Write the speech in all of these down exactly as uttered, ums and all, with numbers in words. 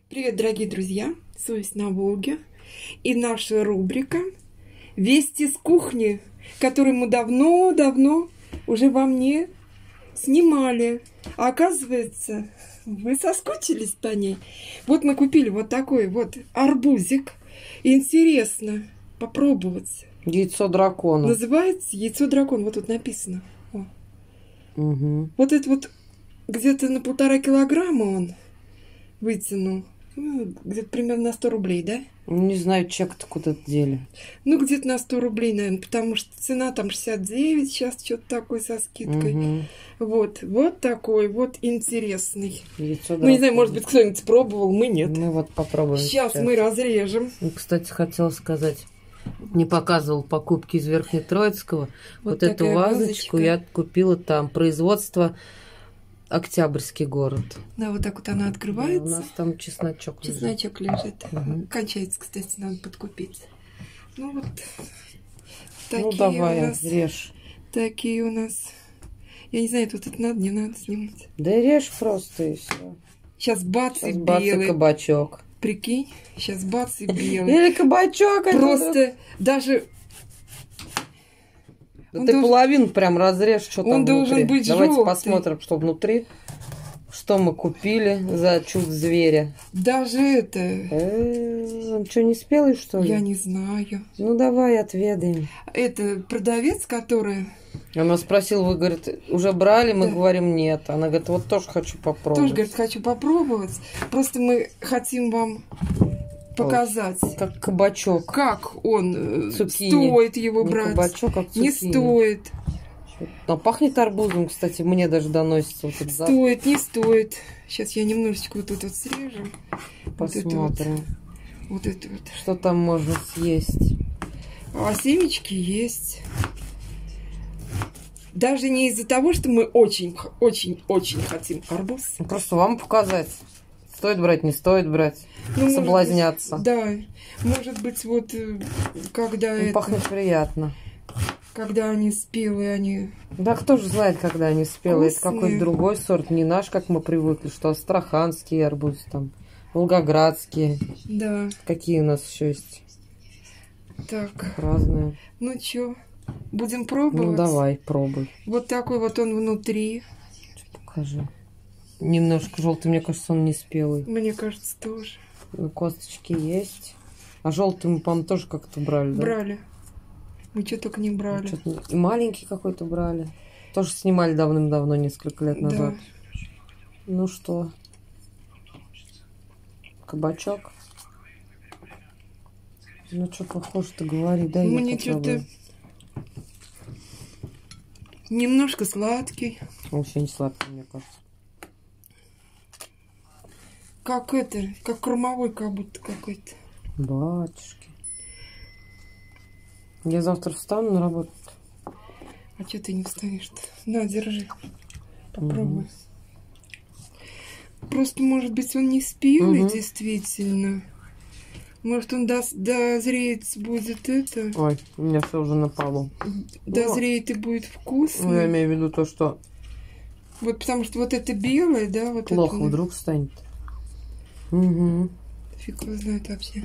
Привет, дорогие друзья! Совесть на Волге. И наша рубрика «Вести с кухни», которую мы давно-давно уже вам не снимали. А оказывается, вы соскучились по ней. Вот мы купили вот такой вот арбузик. Интересно попробовать. Яйцо дракона. Называется яйцо дракона. Вот тут написано. О. Угу. Вот это вот где-то на полтора килограмма он вытянул. Ну, где-то примерно на сто рублей, да? Не знаю, чек-то куда-то дели. Ну, где-то на сто рублей, наверное, потому что цена там шестьдесят девять, сейчас что-то такое со скидкой. Угу. Вот, вот такой вот интересный. Яйцо Ну, не знаю, может быть, кто-нибудь пробовал, мы нет. Мы вот попробуем. Сейчас, сейчас мы разрежем. И, кстати, хотела сказать, не показывал покупки из Верхнетроицкого. Вот, вот эту вазочку вазочка. Я купила там. Производство Октябрьский город. Да, вот так вот она открывается. Да, у нас там чесночок лежит. Чесночок лежит. Угу. Кончается, кстати, надо подкупить. Ну вот такие ну давай, у нас, режь. Такие у нас. Я не знаю, тут это надо, не надо снимать. Да режь просто и все. Сейчас бац Сейчас и бац белый. И кабачок. Прикинь, сейчас бац и белый. Или кабачок. Просто даже... Да ты должен... половину прям разрежь, что там он внутри. должен быть Давайте желтый. Посмотрим, что внутри. Что мы купили за чудо зверя. Даже это... Э-э, он что, не спелый, что ли? Я не знаю. Ну, давай отведаем. Это продавец, который... Она спросила, вы, говорит, уже брали? Мы да. говорим, нет. Она говорит, вот тоже хочу попробовать. Тоже, говорит, хочу попробовать. Просто мы хотим вам... показать, вот, как кабачок, как он цукини. Стоит его не брать, кабачок, как не стоит. Но пахнет арбузом, кстати, мне даже доносится вот этот запах. Стоит, не стоит. Сейчас я немножечко вот тут вот срежу. Посмотрим. Вот это вот. Вот это вот. Что там можно съесть? А семечки есть. Даже не из-за того, что мы очень, очень, очень хотим арбуз. Просто вам показать. Стоит брать, не стоит брать. Ну, соблазняться. Быть, да. Может быть, вот когда ну, это... Пахнет приятно. Когда они спелые, они... Да кто же знает, когда они спелые. Вкусные. Это какой-то другой сорт. Не наш, как мы привыкли. Что астраханские арбузы там. Волгоградские. Да. Какие у нас еще есть? Так. Разные. Ну чё, будем пробовать? Ну давай, пробуй. Вот такой вот он внутри. Покажи. Немножко желтый, мне кажется, он не спелый. Мне кажется, тоже. Ну, косточки есть. А желтый мы, по-моему, тоже как-то брали, да? Брали. Мы что только не брали. Ну, и маленький какой-то брали. Тоже снимали давным-давно, несколько лет назад. Да. Ну что? Кабачок. Ну что похоже-то, говори, да, я Мне что-то немножко сладкий. Вообще не сладкий, мне кажется. Как это, как кормовой как будто какой-то. Батюшки. Я завтра встану на работу. А что ты не встанешь-то? На, держи. Попробуй. Угу. Просто, может быть, он не спелый, угу. Действительно. Может, он до... дозреет, будет это... Ой, у меня все уже на полу. Дозреет, ну, и будет вкусно. Ну, я имею в виду то, что... Вот потому что вот это белое, да? Вот плохо это... вдруг станет. Угу. Фиг его знает вообще.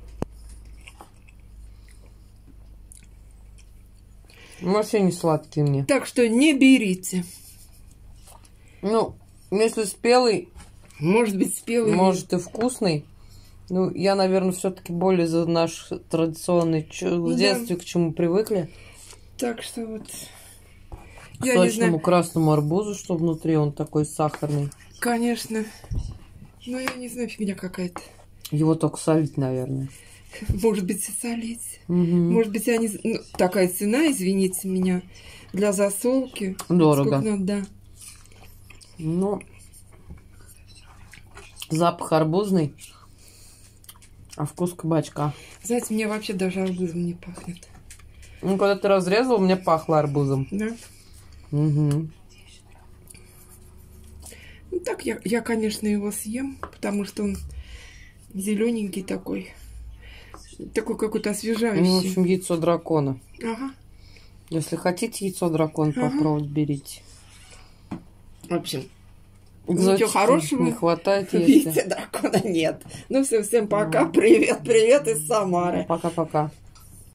Вообще не сладкие мне. Так что не берите. Ну, если спелый... Может быть, спелый. Может, и вкусный. Ну, я, наверное, все-таки более за наш традиционный ну, в детстве, да. К чему привыкли. Так что вот... К я сочному красному арбузу, что внутри он такой сахарный. Конечно. Но я не знаю, фигня какая-то. Его только солить, наверное. Может быть, и солить. Угу. Может быть, они... Ну, такая цена, извините меня, для засолки. Дорого. Сколько надо, да. Ну, запах арбузный, а вкус кабачка. Знаете, мне вообще даже арбузом не пахнет. Ну, когда ты разрезал, мне пахло арбузом. Да? Угу. Ну, так я, я, конечно, его съем, потому что он зелененький такой. Такой какой-то освежающий. Ну, в общем, яйцо дракона. Ага. Если хотите яйцо дракона ага. попробовать, берите. В общем, Ничего хорошего не хватает, в виде дракона нет. Ну все, всем пока. Привет, привет из Самары. Пока-пока.